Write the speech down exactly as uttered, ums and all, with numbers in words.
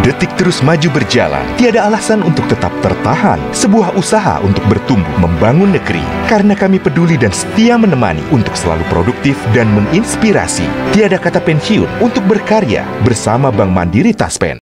Detik terus maju berjalan, tiada alasan untuk tetap tertahan. Sebuah usaha untuk bertumbuh, membangun negeri. Karena kami peduli dan setia menemani untuk selalu produktif dan menginspirasi. Tiada kata pensiun untuk berkarya bersama Bank Mandiri Taspen.